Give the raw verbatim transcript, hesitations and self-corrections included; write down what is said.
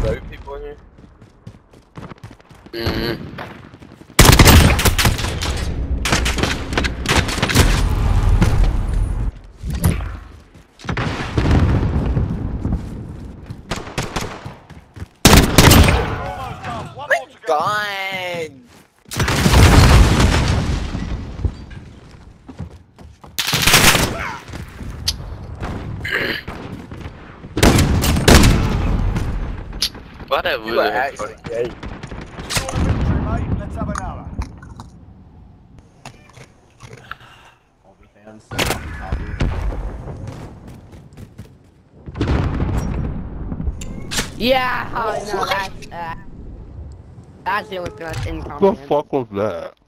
remote people in here? Mm-hmm. God! What a You are would actually gay. Let's have another. OnlyFans. Copy. Yeah, oh, no, that's, uh, that's the only thing that's What the incomprehensible. fuck was that?